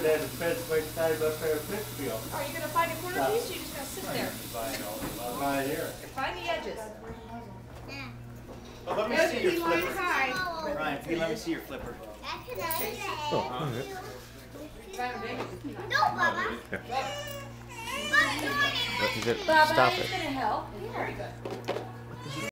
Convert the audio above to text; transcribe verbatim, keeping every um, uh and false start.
then the fence might stand up there and fix me up. Are you going to find a corner piece or are you just going to sit there? Right here. Find the edges. Yeah. But let me Go see to your the line flipper. high. Ryan, can you let me see your flipper? That's another day. Oh, all right. No, Baba. Yeah. Baba, But is it? Baba, Stop it's it. going to help. Very good.